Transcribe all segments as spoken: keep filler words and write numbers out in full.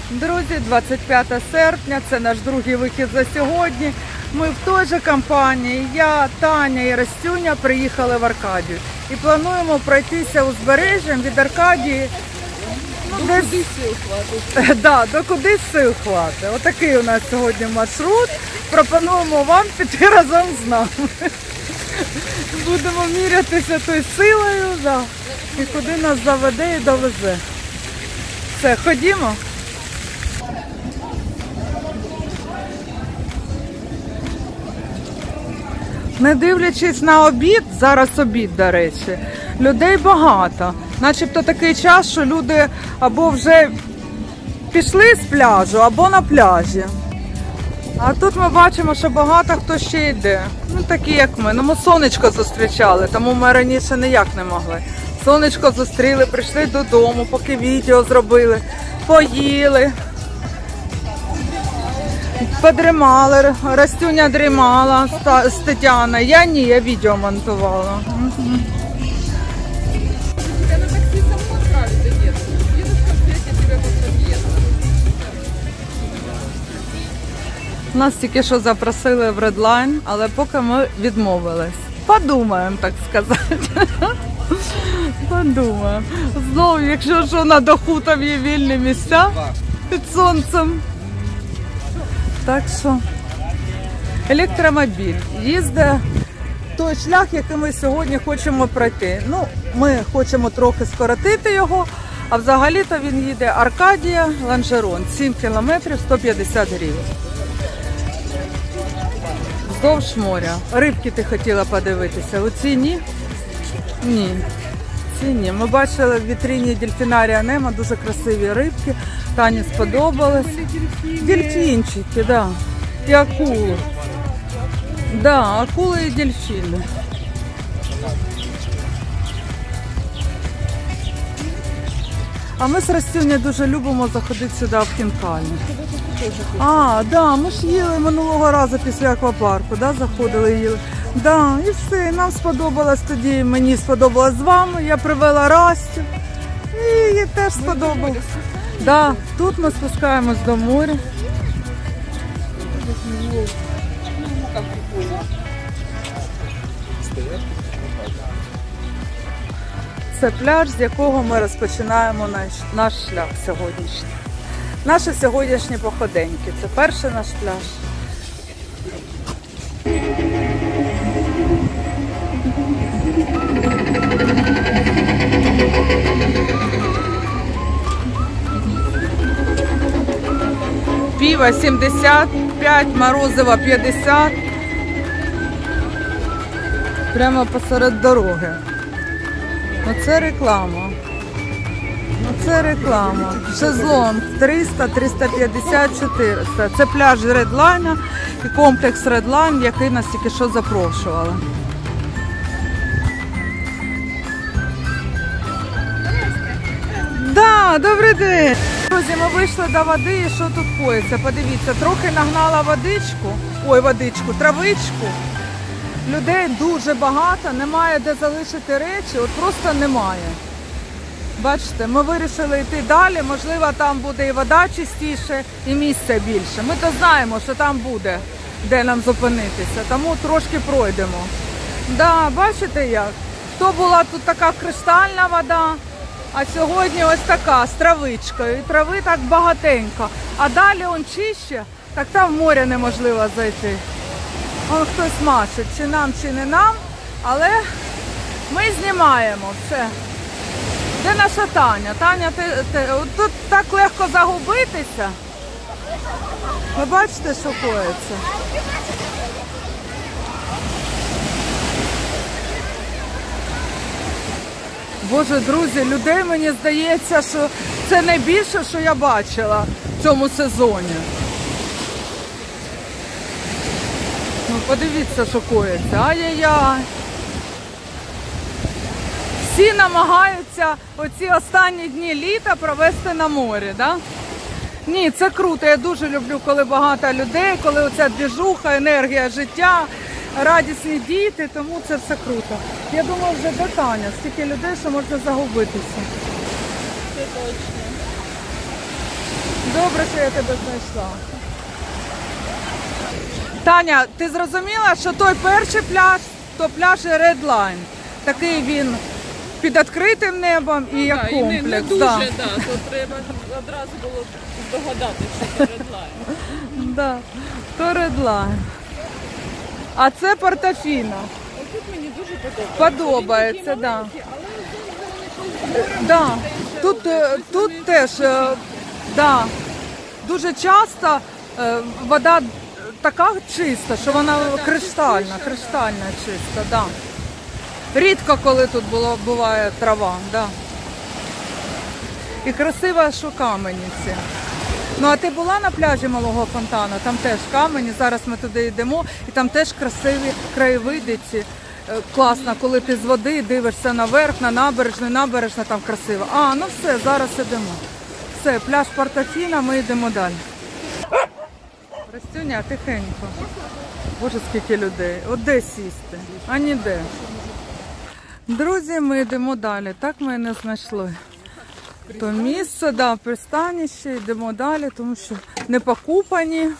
Друзі, двадцять п'яте серпня, це наш другий вихід за сьогодні. Ми в той же компанії, я, Таня і Растюня приїхали в Аркадію. І плануємо пройтися узбережжям від Аркадії. Ну, до десь... куди сил хватить. Да, до куди сил хватить. Отакий у нас сьогодні маршрут. Пропонуємо вам піти разом з нами. Будемо мірятися тою силою, да. І куди нас заведе і довезе. Все, ходімо. Не дивлячись на обід, зараз обід, до речі, людей багато. Начебто такий час, що люди або вже пішли з пляжу, або на пляжі. А тут ми бачимо, що багато хто ще йде. Ну, такі як ми. Ну, ми сонечко зустрічали, тому ми раніше ніяк не могли. Сонечко зустріли, прийшли додому, поки відео зробили, поїли. Подрімали, Растюня дрімала з Тетяною. Я ні, я відео монтувала. Угу. Я на таксі сама отправить до дедушки. Дедушка встретит тебя по подъезду. Нас тільки що запросили в Редлайн, але поки ми відмовились. Подумаємо, так сказати. Подумаємо. Знову, якщо що на даху там є вільні місця під сонцем. Так що електромобіль їздить той шлях, який ми сьогодні хочемо пройти. Ну, ми хочемо трохи скоротити його, а взагалі-то він їде Аркадія, Ланжерон, сім кілометрів, сто п'ятдесят гривень. Вздовж моря. Рибки ти хотіла подивитися, у ці ні? Ні. Ці ні. Ми бачили в вітріні дельфінарія Немо дуже красиві рибки. Тані сподобались. Дельфінчики, так. Да. І акули. Да, акули і дельфіни. А ми з Растюнею дуже любимо заходити сюди в Хінкалі. А, да, ми ж їли минулого разу після аквапарку, да, заходили і їли. Да, і все, нам сподобалось тоді, мені сподобалось з вами, я привела Растю, і їй теж сподобалось. Да, тут ми спускаємось до моря. Це пляж, з якого ми розпочинаємо наш, наш шлях сьогоднішній. Наші сьогоднішні походеньки. Це перший наш пляж. Пиво сімдесят п'ять, морозиво п'ятдесят. Прямо посеред дороги. Оце реклама. Оце реклама. Шезлонг триста, триста п'ятдесят, чотириста. Це пляж Редлайна і комплекс Редлайн, який нас тільки що запрошували. Да, добрий день! Друзі, ми вийшли до води і що тут коїться? Подивіться, трохи нагнала водичку, ой, водичку, травичку. Людей дуже багато, немає де залишити речі, от просто немає. Бачите, ми вирішили йти далі, можливо, там буде і вода чистіше, і місця більше. Ми то знаємо, що там буде, де нам зупинитися, тому трошки пройдемо. Да, бачите як? То була тут така кристальна вода, а сьогодні ось така, з травичкою. І трави так багатенько. А далі он чище, так там в море неможливо зайти. Он хтось машить, чи нам, чи не нам, але ми знімаємо все. Де наша Таня? Таня, ти, ти, тут так легко загубитися. Ви бачите, що коїться? Боже, друзі, людей, мені здається, що це найбільше, що я бачила в цьому сезоні. Ну, подивіться, що коїться. Ай-яй-яй. Всі намагаються оці останні дні літа провести на морі, да? Ні, це круто. Я дуже люблю, коли багато людей, коли оця двіжуха, енергія життя, радісні діти, тому це все круто. Я думаю, вже до Таня, стільки людей, що можна загубитися. Це точно. Добре, що я тебе знайшла. Таня, ти зрозуміла, що той перший пляж, то пляж Red Line. Такий він під відкритим небом і як Да, і не, не комплекс. дуже, да. да, то треба одразу було здогадатися, що це редлайн. Да, то Red Line. А це Портофіно. Ось тут мені дуже подобається. Подобається, Він да. такий маленький, але Да. Тут, е, тут теж е, да, дуже часто е, вода така чиста, що вона криштальна, криштальна чиста. Да. Рідко коли тут було, буває трава. Да. І красиво, що камені ці. Ну а ти була на пляжі Малого Фонтана? Там теж камені, зараз ми туди йдемо, і там теж красиві краєвиди ці. Е, Класно, коли ти з води дивишся наверх, на набережну, набережна там красиво. А, ну все, зараз йдемо. Все, пляж Портофіно, ми йдемо далі. Ростюня, тихенько. Боже, скільки людей. От де сісти? А ніде. Друзі, ми йдемо далі. Так ми і не знайшли. То місце, да, пристанище, йдемо далі, тому що не покупані.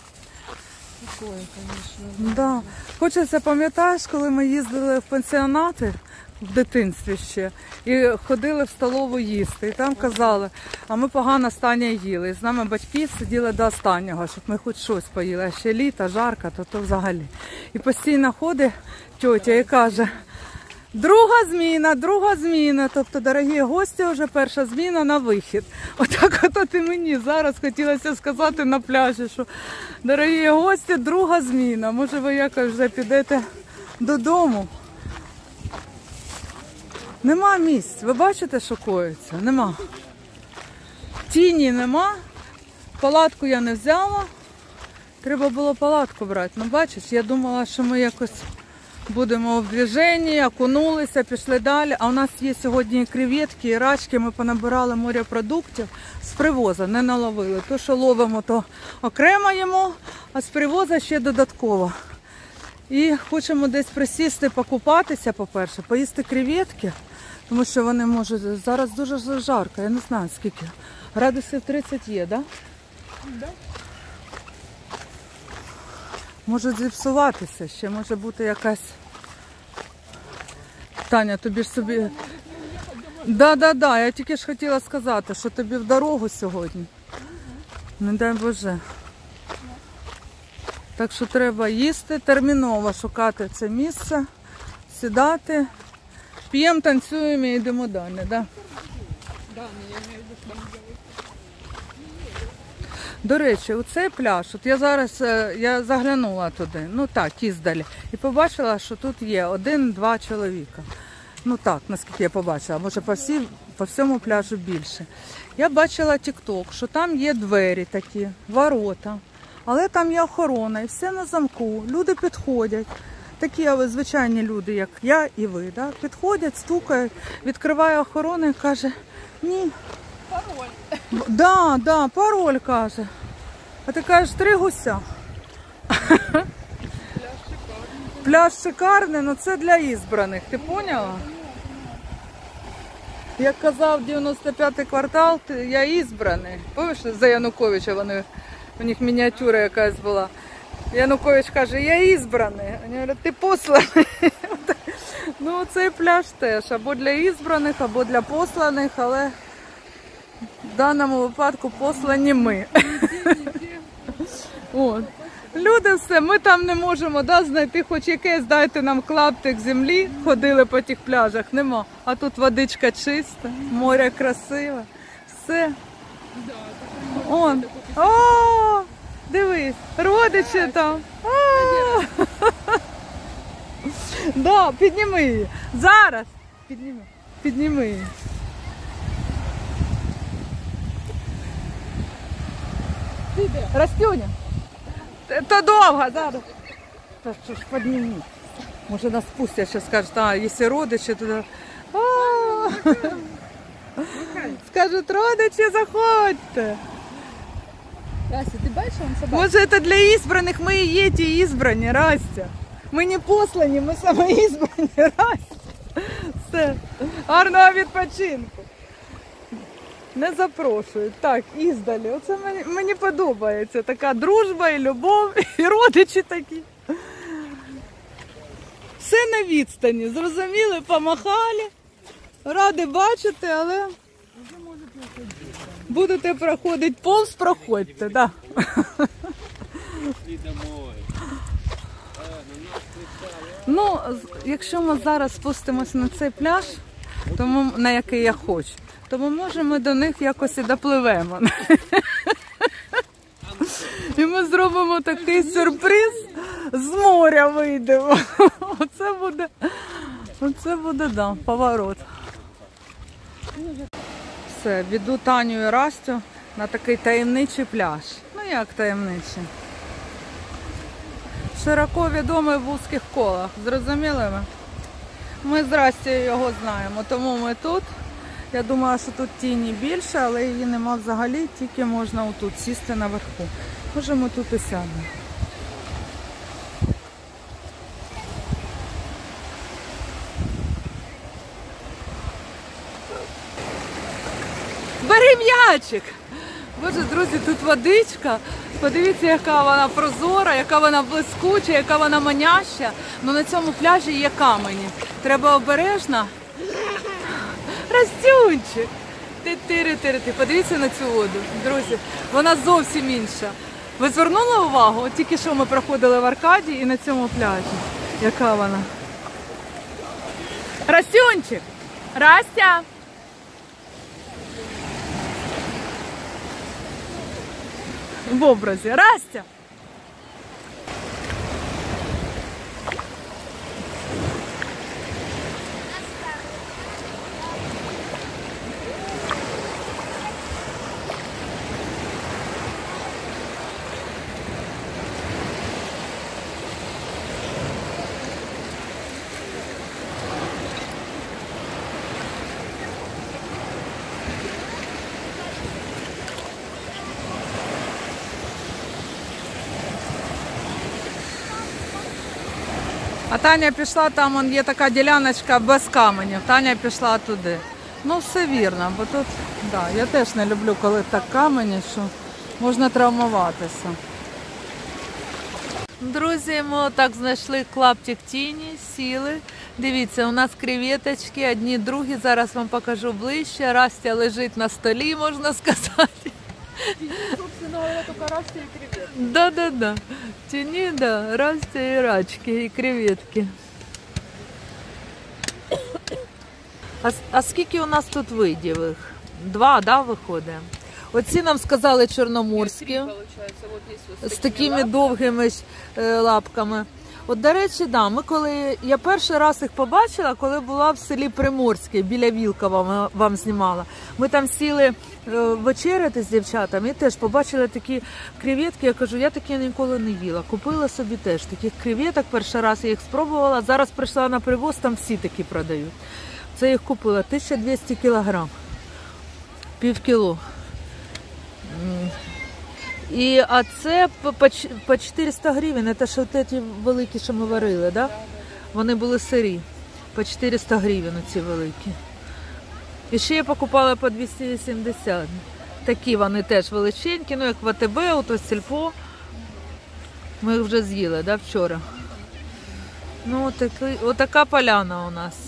Да. Хочеться, пам'ятаєш, коли ми їздили в пенсіонати в дитинстві ще і ходили в столову їсти. І там казали, а ми погано останнє їли. І з нами батьки сиділи до останнього, щоб ми хоч щось поїли. А ще літо, жарко, то то взагалі. І постійно ходить тьотя і каже, друга зміна, друга зміна. Тобто, дорогі гості, вже перша зміна на вихід. Отак от, от і мені зараз хотілося сказати на пляжі, що дорогі гості, друга зміна. Може ви якось вже підете додому. Нема місць. Ви бачите, що коїться? Нема. Тіні нема. Палатку я не взяла. Треба було палатку брати. Ну бачиш, я думала, що ми якось будемо в движенні, окунулися, пішли далі. А у нас є сьогодні і креветки, і рачки. Ми понабирали морепродуктів з привоза, не наловили. То, що ловимо, то окремо їмо, а з привоза ще додатково. І хочемо десь присісти, покупатися, по-перше, поїсти креветки, тому що вони можуть, зараз дуже жарко, я не знаю скільки, градусів тридцять є, так? Да? Да. Можуть зіпсуватися, ще може бути якась... Таня, тобі ж собі... Да, да, да, я тільки ж хотіла сказати, що тобі в дорогу сьогодні. Не дай Боже. Так що треба їсти, терміново шукати це місце, сідати, п'ємо, танцюємо і йдемо далі, так? Да? Да, ну, я имею в виду, что там До речі, у цей пляж, от я зараз, я заглянула туди, ну так, іздалі, і побачила, що тут є один-два чоловіка. Ну так, наскільки я побачила, може по, всі, по всьому пляжу більше. Я бачила тік-ток, що там є двері такі, ворота, але там є охорона і все на замку, люди підходять. Такі звичайні люди, як я і ви, да? Підходять, стукають, відкриває охорона і каже, ні. пароль. Да, да, пароль каже. А ти кажеш, три гуся. Пляж шикарний. Пляж шикарний, але це для ізбраних, ти поняла? Як казав дев'яносто п'ятий квартал, я ізбраний. Пам'ятаєш, за Януковича вони, у них мініатюра якась була. Янукович каже, я ізбраний. Вони говорять, ти посланий. Ну, цей пляж теж, або для ізбраних, або для посланих, але в даному випадку послані ми. От. Люди все, ми там не можемо, да, знайти хоч якесь, дайте нам клаптик землі, ходили по тих пляжах, нема. А тут водичка чиста, море красиве, все. Он. О, дивись, родичі там. О! Да, підніми її. Зараз. Підніми. Підніми її. Растюня. То довго, зараз. Та що ж, підніми. Може нас пустять, ще скажуть, а, якщо родичі, то... Скажуть, родичі, заходьте. Растя, ти бачиш, он собака? Може, це для ізбраних, ми і є ті ізбрані, Растя. Ми не послані, ми саме ізбрані, Растя. Все. Гарного відпочинку. не запрошують. Так, іздалі. Оце мені, мені подобається. Така дружба і любов, і родичі такі. Все на відстані. Зрозуміли, помахали. Ради бачити, але будете проходити повз, проходьте. Да. Ну, якщо ми зараз спустимось на цей пляж, тому, на який я хочу, то ми можемо до них якось і допливемо. І ми зробимо такий сюрприз, з моря вийдемо. Оце буде, оце буде, да, поворот. Все, веду Таню і Растю на такий таємничий пляж. Ну як таємничий? Широко відомий в вузьких колах. Зрозуміли ви? Ми з Растю його знаємо, тому ми тут. Я думаю, що тут тіні більше, але її нема взагалі, тільки можна отут сісти наверху. Може ми тут і сядемо. Бери м'ячик! Боже, друзі, тут водичка. Подивіться, яка вона прозора, яка вона блискуча, яка вона маняща. Ну на цьому пляжі є камені. Треба обережно. Растюнчик! Ти-тири-тири-ти. Подивіться на цю воду, друзі. Вона зовсім інша. Ви звернули увагу? От тільки що ми проходили в Аркаді і на цьому пляжі. Яка вона? Растюнчик! Растя! В образі. Растя! А Таня пішла, там он є така діляночка без каменів. Таня пішла туди. Ну, все вірно, бо тут, да, я теж не люблю, коли так камені, що можна травмуватися. Друзі, ми так знайшли клаптик тіні, сіли. Дивіться, у нас креветочки, одні, другі. Зараз вам покажу ближче. Растя лежить на столі, можна сказати. Собственно говоря, только Растя и креветки. Да-да-да. Тяни, да, Растя и рачки, и креветки. А, а скільки у нас тут видів їх? Два, да, виходить? Оці нам сказали чорноморські, Три, получается. Вот есть вот з с такими лапками. довгими е, лапками. От, до речі, да, ми коли, я перший раз їх побачила, коли була в селі Приморське, біля Вілкова, ми вам знімала. Ми там сіли е, вечеряти з дівчатами і теж побачили такі креветки. Я кажу, я такі ніколи не їла. Купила собі теж таких креветок, перший раз я їх спробувала. Зараз прийшла на привоз, там всі такі продають. Це я їх купила тисяча двісті кілограм, пів кіло. І, а це по, по, по чотириста гривень, це ж от ці великі, що ми варили, да? Вони були сирі, по чотириста гривень ці великі. І ще я покупала по двісті вісімдесят. Такі вони теж величенькі, ну як в АТБ, ото Сільпо. Ми їх вже з'їли, да, вчора. Ну, отакі, отака поляна у нас.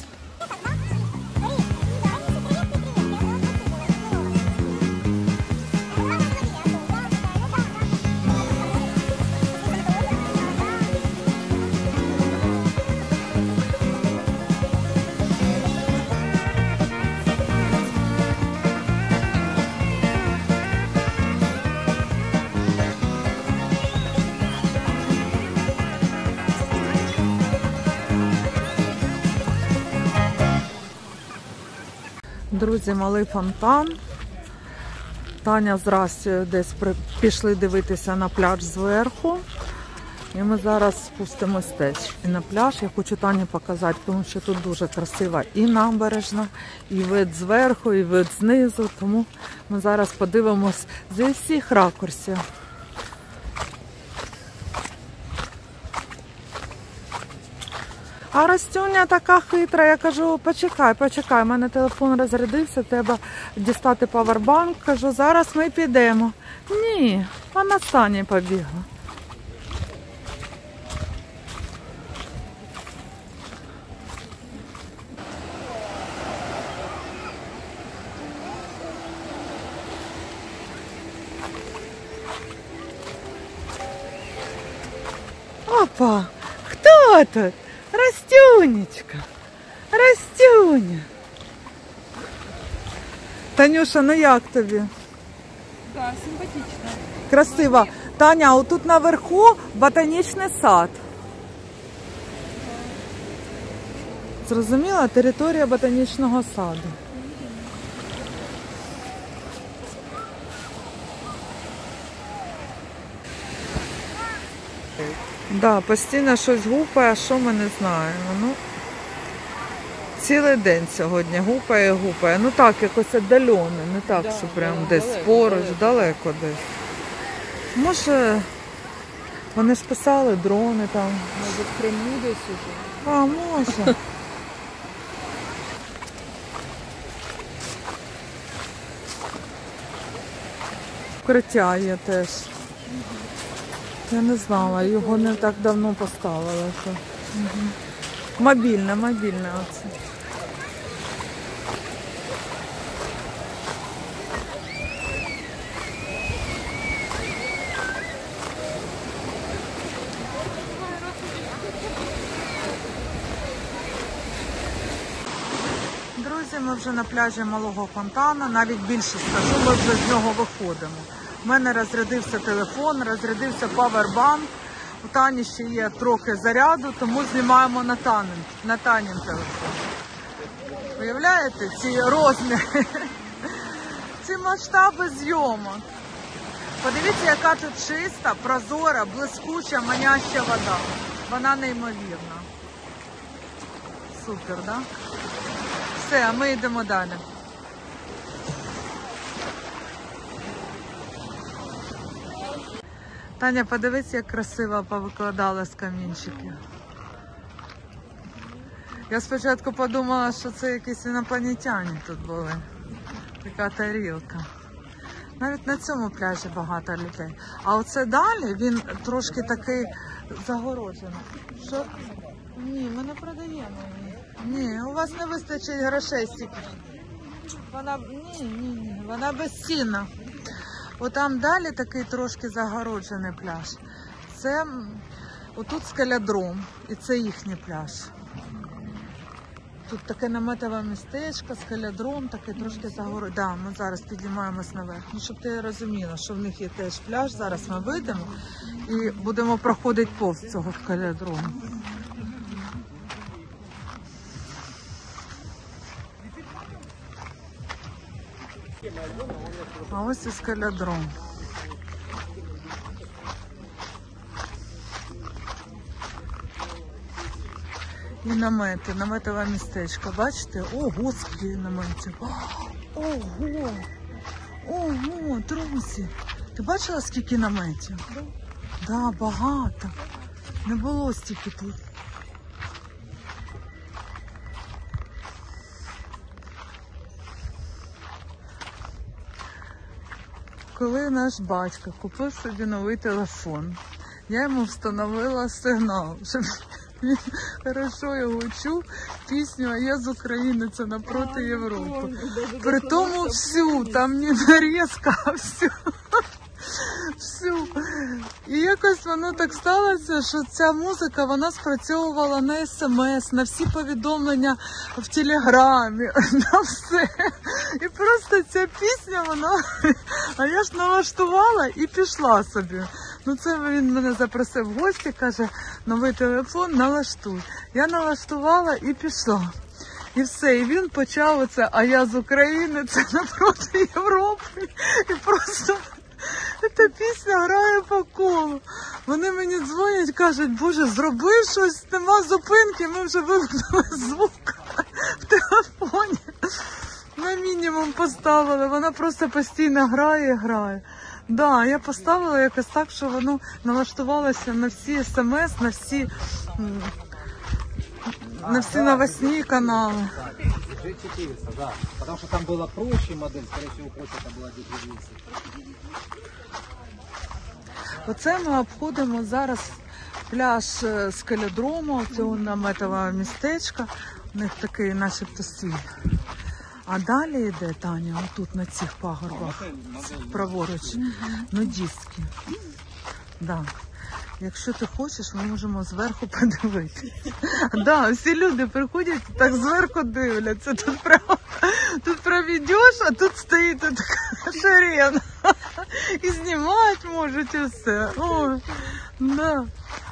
Друзі, малий фонтан. Таня з Растю десь при... пішли дивитися на пляж зверху. І ми зараз спустимось теж і на пляж. Я хочу Тані показати, тому що тут дуже красива і набережна, і вид зверху, і вид знизу. Тому ми зараз подивимось зі всіх ракурсів. А Ростюня така хитра, я кажу, почекай, почекай, у мене телефон розрядився, треба дістати павербанк. Кажу, зараз ми підемо. Ні, вона з Тані побігла. Опа, хто тут? Ростюнечка, Ростюня. Танюша, ну як тобі? Да, симпатично. Красиво. Таня, отут наверху ботанічний сад. Зрозуміла? Територія ботанічного саду. Да, постійно щось гупає, а що ми не знаємо. Ну, цілий день сьогодні гупає, гупає. Ну так, якось віддалено, не так, Да, що прям да, десь далеко, поруч, далеко. далеко десь. Може, вони ж писали дрони там. Може в Криму десь уже. А, може. Укриття є теж. Я не знала, його не так давно поставили. Що. Угу. Мобільне, мобільне оце. Друзі, ми вже на пляжі Малого Фонтана, навіть більше скажу, ми вже з нього виходимо. У мене розрядився телефон, розрядився павербанк, у Тані ще є трохи заряду, тому знімаємо на Танін, на Танін телефон. Уявляєте, ці розміри, ці масштаби зйомок. Подивіться, яка тут чиста, прозора, блискуча, маняща вода. Вона неймовірна. Супер, так? Да? Все, а ми йдемо далі. Таня, подивись, як красиво повикладали з камінчиків. Я спочатку подумала, що це якісь інопланетяни тут були. Така тарілка. Навіть на цьому пляжі багато людей. А оце далі, він трошки такий загороджений. Що? Ні, ми не продаємо її. Ні, у вас не вистачить грошей стільки. Вона, ні, ні, ні, вона безцінна. Отам далі такий трошки загороджений пляж. Це, отут скалядром, і це їхній пляж. Тут таке наметове містечко, скалядром, такий трошки загороджений. Да, ми зараз піднімаємось наверх. Ну, щоб ти розуміла, що в них є теж пляж. Зараз ми вийдемо і будемо проходити повз цього скалядрому. А ось і скалядром. І намети, наметове містечко. Бачите? О, господи, наметів. Ого! Ого, друзі! Ти бачила, скільки наметів? Так, да, багато. Не було стільки тут. Коли наш батько купив собі новий телефон, я йому встановила сигнал, щоб він хорошо його чув, пісню «А я з України, це напроти Європи». При тому всю, там не нарізка, а всю. Всю. І якось воно так сталося, що ця музика, вона спрацьовувала на смс, на всі повідомлення в телеграмі, на все. І просто ця пісня, вона, а я ж налаштувала і пішла собі. Ну це він мене запросив в гості, каже, новий телефон налаштуй. Я налаштувала і пішла. І все, і він почав оце, а я з України, це напроти Європи. І просто... Ця пісня грає по колу. Вони мені дзвонять, кажуть, боже, зроби щось, нема зупинки, ми вже вимкнули звук в телефоні. На мінімум поставили, вона просто постійно грає і грає. Да, я поставила якось так, що воно налаштувалося на всі смс, на всі на всі новосні канали. джи четыреста, да. Потому что там была проще модель, скорее всего, проще это была джи двести. Оце ми обходимо зараз пляж е, скеледрому, цього наметового містечка. У них такий начебто стіль. А далі йде, Таня, отут на цих пагорбах, праворуч, нудістки. Да. Якщо ти хочеш, ми можемо зверху подивитися. Да, всі люди приходять і так зверху дивляться. Тут прямо, тут проведеш, а тут стоїть тут така шарена. І знімати можуть і все. Ой, да.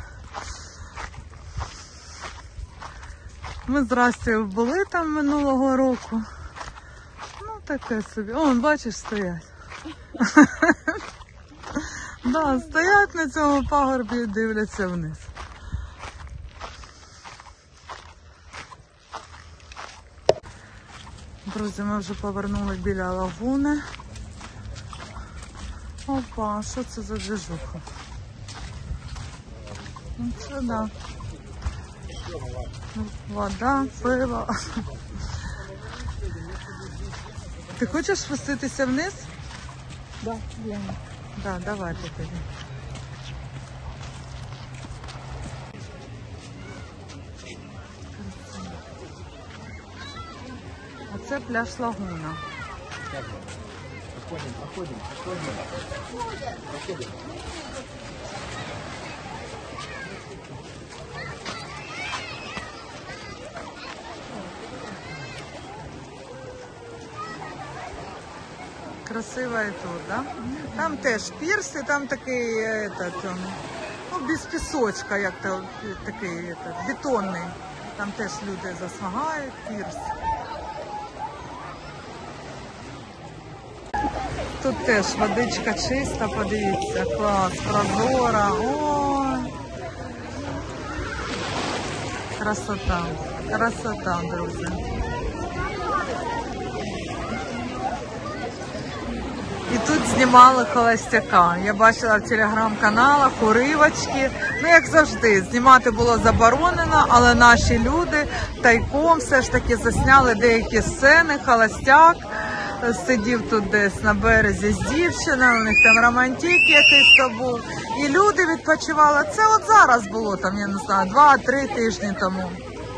Ми з Растю були там минулого року. Ну, таке собі. О, бачиш, стоять. Да, стоять на цьому пагорбі і дивляться вниз. Друзі, ми вже повернули біля лагуни. Опа, що це за движуха? Ну, це да. Вода, пиво. Ти хочеш спуститися вниз? Да, я. Да, давайте тоді. Оце пляж Лагуна. Проходим, проходим, проходим. Проходим. Красиво і тут, да? Там теж пірс, і там такий, этот, ну, без пісочка, як то, такий этот, бетонний. Там теж люди засмагають, пірс. Тут теж водичка чиста, подивіться, клас, прозора. Ой. Красота, красота, друзі. І тут знімали холостяка. Я бачила в телеграм-каналах, уривочки. Ну, як завжди, знімати було заборонено, але наші люди тайком все ж таки засняли деякі сцени. Холостяк сидів тут десь на березі з дівчиною, у них там романтик якийсь то був. І люди відпочивали. Це от зараз було, там, я не знаю, два-три тижні тому.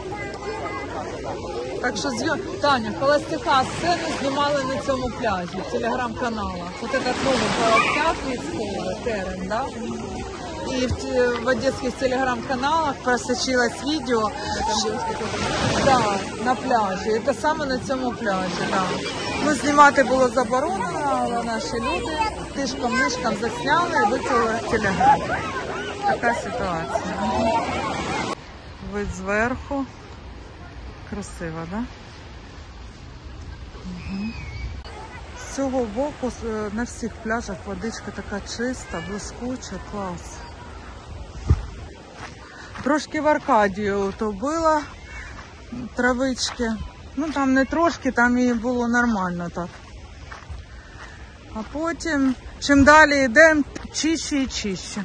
Так що, зйом... Таня, холостяка сцену знімали на цьому пляжі, в телеграм-каналах. От этот новий холостяк військовий, Терен, да? І в, в одеських телеграм-каналах просочилось відео, що... да, на пляжі. Це саме на цьому пляжі, да. Ну, знімати було заборонено, але наші люди тишком-нишком засняли і виклали в телеграм. Така ситуація. Вид зверху. Красиво, да? Угу. З цього боку на всіх пляжах водичка така чиста, блискуча, клас. Трошки в Аркадію то було травички. Ну там не трошки, там і було нормально так. А потім, чим далі йдемо, чище і чище.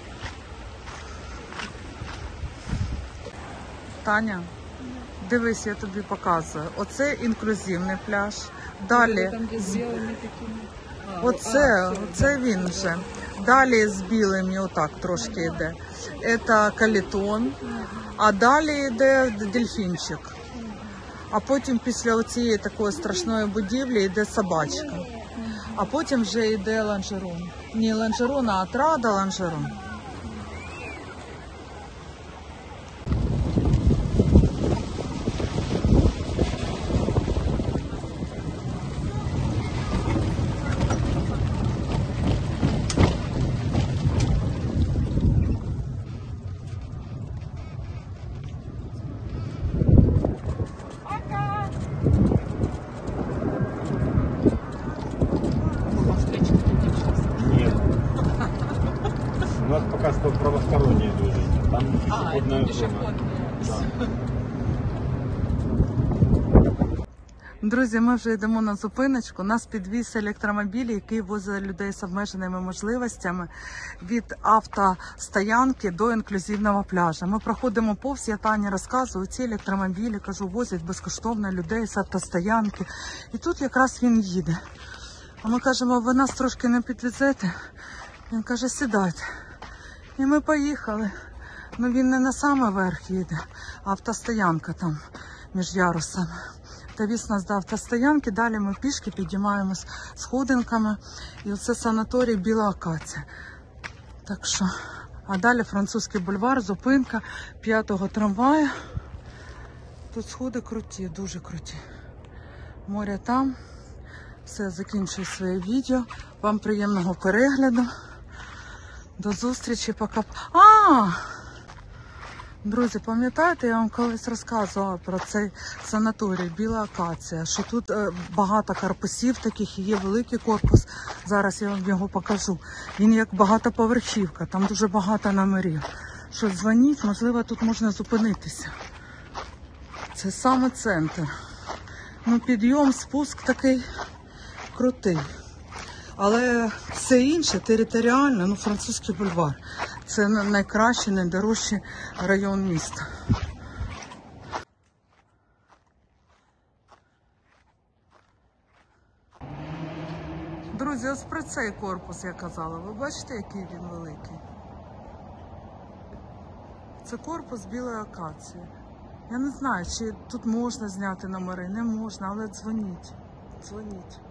Таня, дивись, я тобі показую. Оце інклюзивний пляж. Далі, Там, де з білими такими. А, оце, а, оце він же. Далі з білими отак трошки йде. Це калітон, а далі йде дельфінчик. А потім після цієї такої страшної будівлі йде собачка. А потім вже йде ланжерон. Не ланжерон, а отрада ланжерон. Нет. У нас пока что правостороннее движение. Там пешеходная зона. Да. Друзі, ми вже йдемо на зупиночку. Нас підвіз електромобіль, який возить людей з обмеженими можливостями від автостоянки до інклюзивного пляжу. Ми проходимо повз, я Тані розказую, ці електромобілі, кажу, возять безкоштовно людей з автостоянки. І тут якраз він їде. А ми кажемо, ви нас трошки не підвезете? Він каже, сідайте. І ми поїхали. Ну він не на самий верх їде, а автостоянка там між ярусами. Та віз нас до автостоянки, далі ми пішки підіймаємось сходинками. І оце санаторій Біла Акація. Так що, а далі французький бульвар, зупинка п'ятого трамваю. Тут сходи круті, дуже круті. Море там. Все, закінчую своє відео. Вам приємного перегляду. До зустрічі, пока. А! Друзі, пам'ятаєте, я вам колись розказувала про цей санаторій Біла Акація, що тут е, багато корпусів таких, і є великий корпус. Зараз я вам його покажу. Він як багатоповерхівка, там дуже багато номерів. Що дзвоніть, можливо, тут можна зупинитися. Це саме центр. Ну, підйом, спуск такий крутий. Але все інше територіально, ну, французький бульвар. Це найкращий, найдорожчий район міста. Друзі, ось про цей корпус я казала. Ви бачите, який він великий? Це корпус Білої Акації. Я не знаю, чи тут можна зняти номери, не можна, але дзвоніть. Дзвоніть.